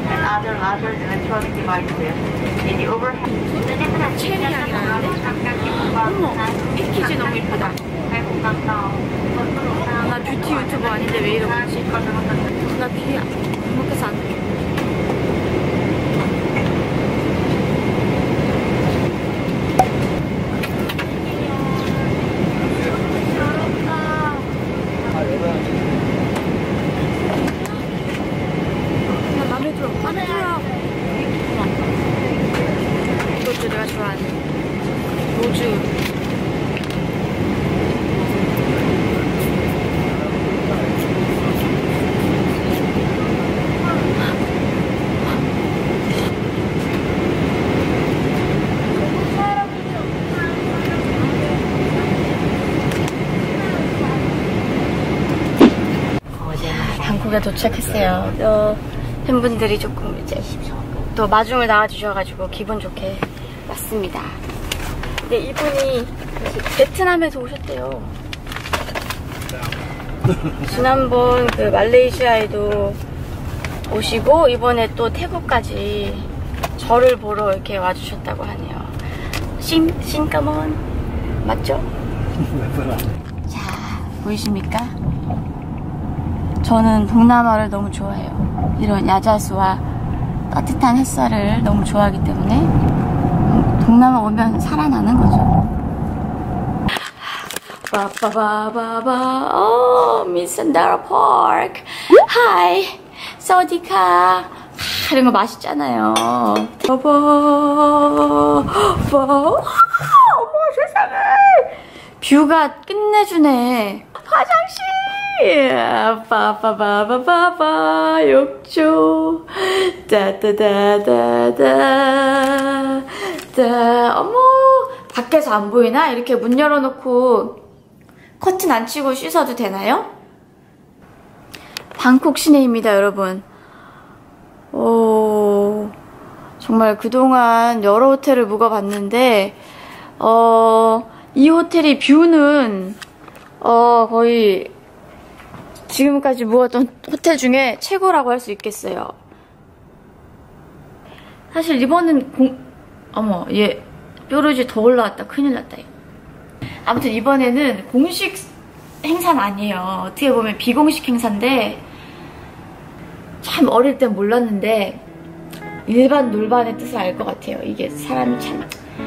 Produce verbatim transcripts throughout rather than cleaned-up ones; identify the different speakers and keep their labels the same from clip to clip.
Speaker 1: and other larger electronic devices. In the overhead.
Speaker 2: 체리향이라는데? 어머, 패키지 너무 예쁘다. 나 뷰티 유튜버 아닌데 왜 이러지? 나 귀 먹혀서 안 돼. 나 맘에 들어, 맘에 들어. 이것도 내가 좋아하는 로즈. 방콕에 도착했어요. 어, 팬분들이 조금 이제 또 마중을 나와주셔가지고 기분 좋게 왔습니다. 근데 이분이 베트남에서 오셨대요. 지난번 그 말레이시아에도 오시고 이번에 또 태국까지 저를 보러 이렇게 와주셨다고 하네요. 신, 신까먼 맞죠? 자, 보이십니까? 저는 동남아를 너무 좋아해요. 이런 야자수와 따뜻한 햇살을 너무 좋아하기 때문에 동남아 오면 살아나는 거죠. 빠빠바바바 오 미산다라 파크 하이 사우디카 이런 거 맛있잖아요. 봐봐 어머 세상에 뷰가 끝내주네. 화장실 빠빠바바바바 욕조 따따다다다 따 어머 밖에서 안 보이나? 이렇게 문 열어놓고 커튼 안 치고 씻어도 되나요? 방콕 시내입니다 여러분. 오 정말 그동안 여러 호텔을 묵어봤는데 어, 이 호텔이 뷰는 어, 거의 지금까지 묵었던 호텔 중에 최고라고 할 수 있겠어요. 사실 이번은 공... 어머 얘 뾰루지 더 올라왔다. 큰일 났다. 아무튼 이번에는 공식 행사는 아니에요. 어떻게 보면 비공식 행사인데 참 어릴 땐 몰랐는데 일반 놀반의 뜻을 알 것 같아요. 이게 사람이 참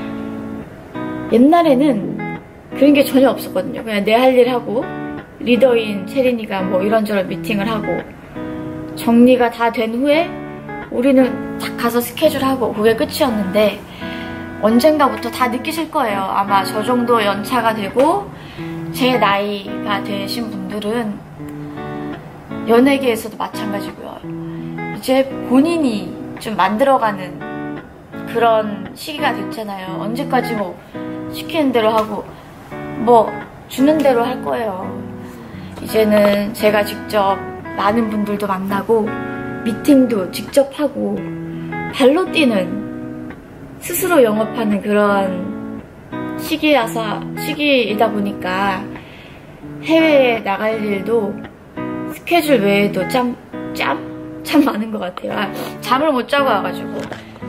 Speaker 2: 옛날에는 그런 게 전혀 없었거든요. 그냥 내 할 일 하고 리더인 체린이가 뭐 이런저런 미팅을 하고 정리가 다 된 후에 우리는 딱 가서 스케줄하고 그게 끝이었는데 언젠가부터 다 느끼실 거예요. 아마 저 정도 연차가 되고 제 나이가 되신 분들은 연예계에서도 마찬가지고요. 이제 본인이 좀 만들어가는 그런 시기가 됐잖아요. 언제까지 뭐 시키는 대로 하고 뭐 주는 대로 할 거예요. 이제는 제가 직접 많은 분들도 만나고 미팅도 직접 하고 발로 뛰는 스스로 영업하는 그런 시기라서 시기이다 보니까 해외에 나갈 일도 스케줄 외에도 참, 참, 참 많은 것 같아요. 아, 잠을 못 자고 와가지고.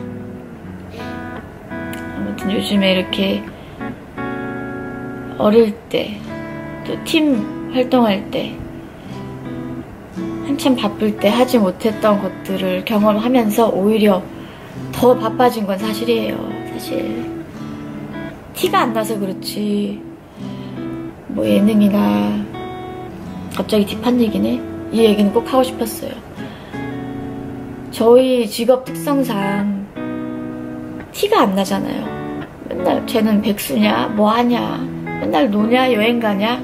Speaker 2: 아무튼 요즘에 이렇게 어릴 때, 또 팀 활동할 때, 한참 바쁠 때 하지 못했던 것들을 경험하면서 오히려 더 바빠진 건 사실이에요. 사실 티가 안 나서 그렇지 뭐 예능이나 갑자기 딥한 얘기네. 이 얘기는 꼭 하고 싶었어요. 저희 직업 특성상 티가 안 나잖아요. 맨날 쟤는 백수냐 뭐하냐 맨날 노냐 여행 가냐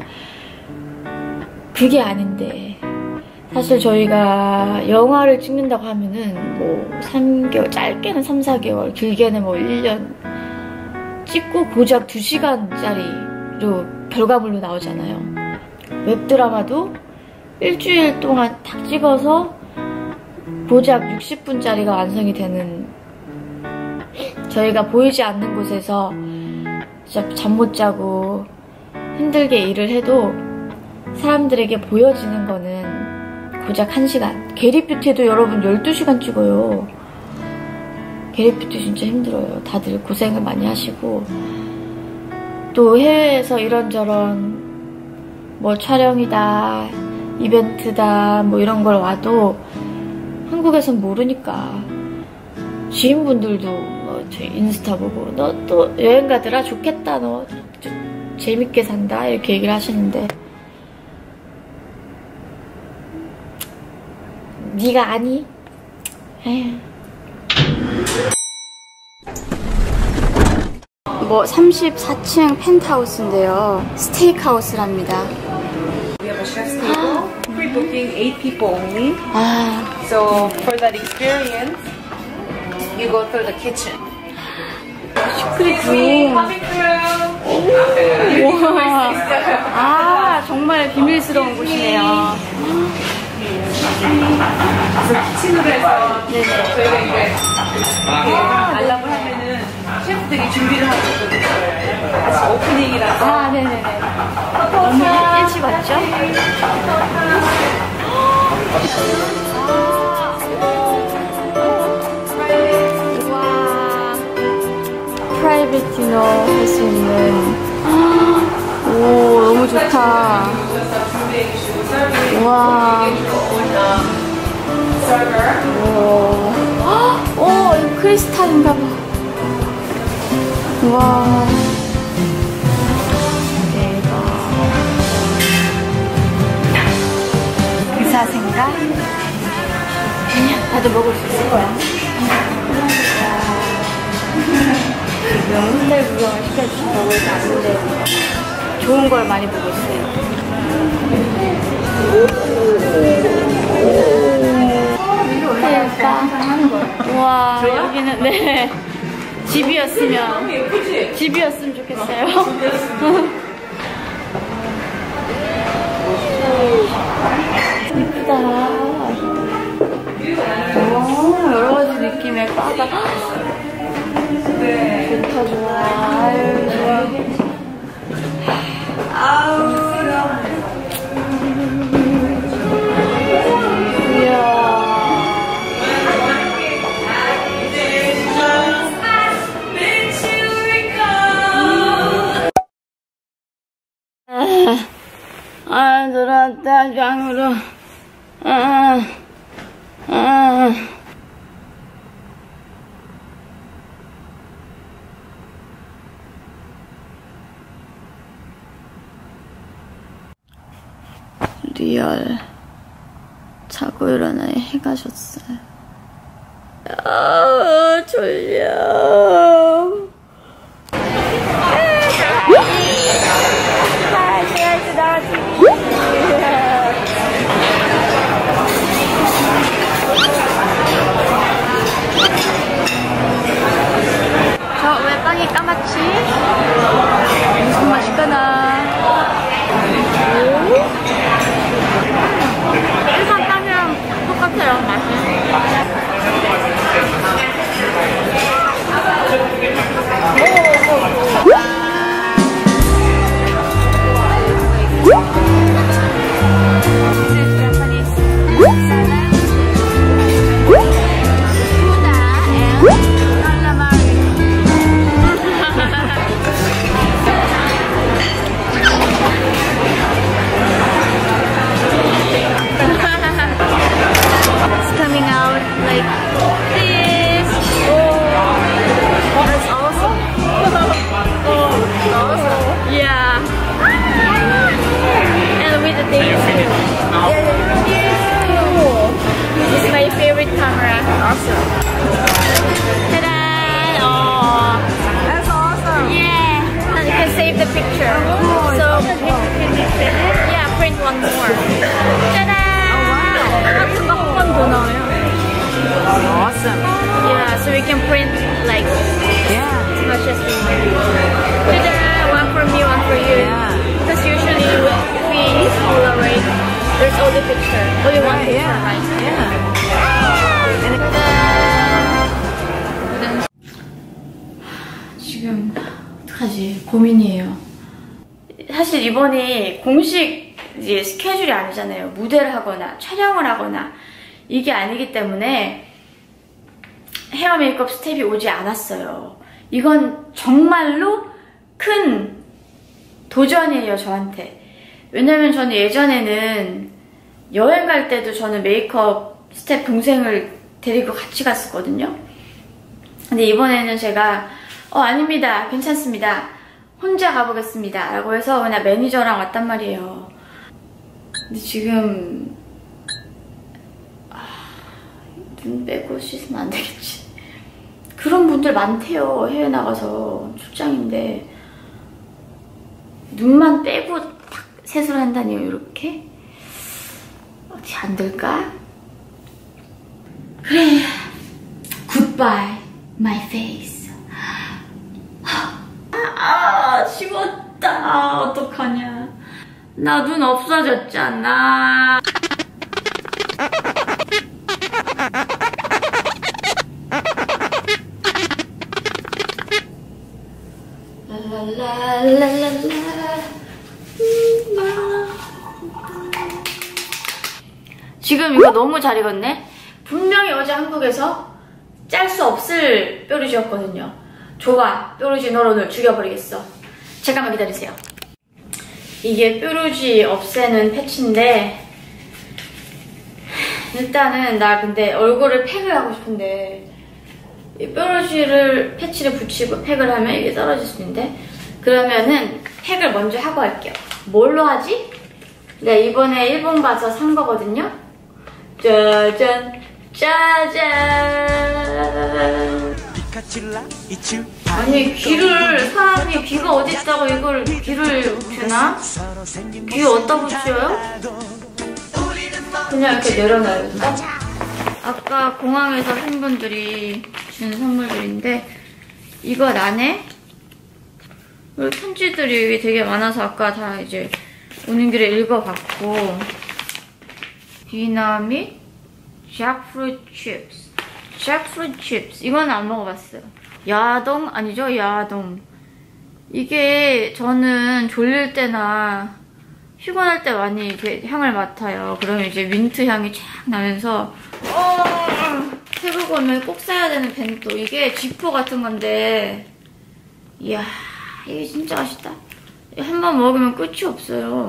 Speaker 2: 그게 아닌데 사실 저희가 영화를 찍는다고 하면은 뭐 삼 개월, 짧게는 삼, 사 개월, 길게는 뭐 일 년 찍고 고작 두 시간짜리로 결과물로 나오잖아요. 웹드라마도 일주일 동안 탁 찍어서 고작 육십 분짜리가 완성이 되는 저희가 보이지 않는 곳에서 진짜 잠 못 자고 힘들게 일을 해도 사람들에게 보여지는 거는 고작 한 시간. 게리뷰티도 여러분 열두 시간 찍어요. 게리뷰티 진짜 힘들어요. 다들 고생을 많이 하시고, 또 해외에서 이런저런 뭐 촬영이다, 이벤트다, 뭐 이런 걸 와도 한국에선 모르니까 지인분들도 뭐 제 인스타 보고 너 또 여행 가더라, 좋겠다, 너 재밌게 산다, 이렇게 얘기를 하시는데, 네가 아니? 에휴. 뭐 삼십사 층 펜트하우스인데요. 스테이크하우스랍니다.
Speaker 3: We have a chef's table, pre-booking eight people only.
Speaker 2: 아,
Speaker 3: So for that experience, you go through the kitchen.
Speaker 2: 시크릿 룸.
Speaker 3: Coming through.
Speaker 2: 와, 아, 정말 비밀스러운 곳이네요.
Speaker 3: 그래서 키친으로 해서
Speaker 2: 네네.
Speaker 3: 저희가 이제 알람을 하면은 셰프들이 준비를 하고 있거든요. 아직 오프닝이라서.
Speaker 2: 아, 네네네. 너무 일찍 왔죠? 와, 프라이빗 디너 할 수 있는. 오, 너무 좋다. 와. 오, 오, 이거 크리스탈인가봐. 와. 대박. 의사생각? 아니야, 나도 먹을 수 있을 거야. 지금 호텔 구경을 시켜주신 거고 있는데 좋은 걸 많이 보고 있어요. 대박. 우와, 여기는, 네. 집이었으면.
Speaker 3: 너무 예쁘지?
Speaker 2: 집이었으면 좋겠어요. 이쁘다. 오, 여러 가지 느낌의 바다.
Speaker 3: 네.
Speaker 2: 좋다, 좋아. 아유, 좋아.
Speaker 3: 아우.
Speaker 2: 아, 들어왔다, 장으로. 아, 아. 리얼. 자고 일어나니 해가 졌어요. 아, 졸려. 저 왜 빵이 까맣지? 무슨 맛일까나? 일반 빵이랑 똑같아요, 맛이. 지금 어떡하지? 고민이에요. 사실 이번이 공식 이제 스케줄이 아니잖아요. 무대를 하거나 촬영을 하거나 이게 아니기 때문에 헤어 메이크업 스텝이 오지 않았어요. 이건 정말로 큰 도전이에요, 저한테. 왜냐면 저는 예전에는 여행 갈 때도 저는 메이크업 스텝 동생을 데리고 같이 갔었거든요. 근데 이번에는 제가 어 아닙니다, 괜찮습니다, 혼자 가보겠습니다 라고 해서 그냥 매니저랑 왔단 말이에요. 근데 지금 아, 눈 빼고 씻으면 안 되겠지. 그런 분들 많대요. 해외 나가서 출장인데 눈만 빼고 탁 세수를 한다니요. 이렇게 어디 안 될까? 그래, goodbye my face. 아, 식었다. 어떡하냐. 나 눈 없어졌잖아. 지금 이거 너무 잘 익었네? 분명히 어제 한국에서 짤 수 없을 뾰루지였거든요. 좋아, 뾰루지 너를 오늘 죽여버리겠어. 잠깐만 기다리세요. 이게 뾰루지 없애는 패치인데 일단은 나 근데 얼굴을 팩을 하고 싶은데 이 뾰루지를 패치를 붙이고 팩을 하면 이게 떨어질 수 있는데 그러면은 팩을 먼저 하고 할게요. 뭘로 하지? 내가 이번에 일본 가서 산 거거든요. 짜잔 짜잔. 아니 귀를 사람이 귀가 어디 있다고 이걸 귀를 대나? 귀 어디다 붙여요? 그냥 이렇게 내려놔야겠다. 아까 공항에서 팬분들이 준 선물들인데 이거 나네? 그리고 편지들이 되게 많아서 아까 다 이제 오는 길에 읽어봤고 비나미 잭프루트 칩스 잭프루트 칩스 이건 안 먹어봤어요. 야동? 아니죠? 야동. 이게 저는 졸릴 때나 피곤할 때 많이 이렇게 향을 맡아요. 그러면 이제 민트 향이 쫙 나면서 어, 태국 오면 꼭 사야 되는 벤또. 이게 지포 같은 건데 이야 이게 진짜 맛있다. 한 번 먹으면 끝이 없어요.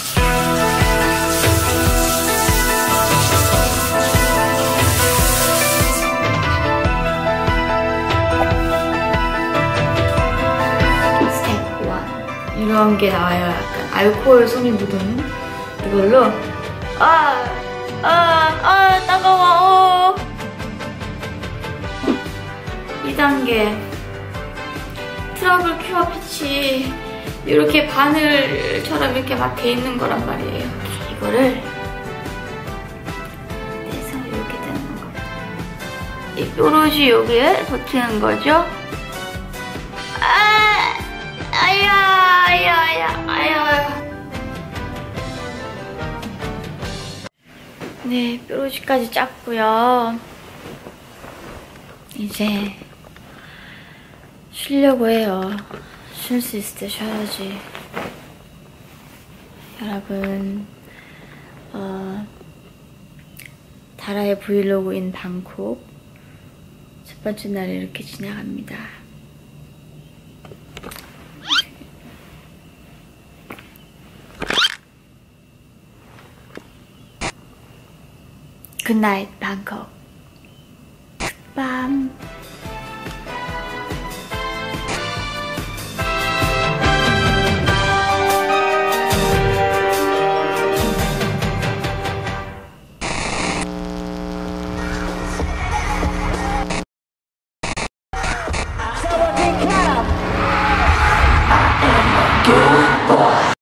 Speaker 2: 스텝 일. 이런 게 나와요. 약간 알코올 손이 묻은 이걸로 아, 아, 아, 따가워. 이 단계 트러블 큐어 패치 이렇게 바늘처럼 이렇게 막 돼 있는 거란 말이에요. 이거를 떼서 이렇게 되는 거. 이 뾰루지 여기에 버티는 거죠. 아, 아야, 아야, 아야, 아야. 네, 뾰루지까지 짰고요. 이제 쉬려고 해요. 쉴 수 있을 때 쉬어야지. 여러분, 어, 다라의 브이로그인 방콕 첫 번째 날이 이렇게 지나갑니다. 굿나잇 방콕. 밤.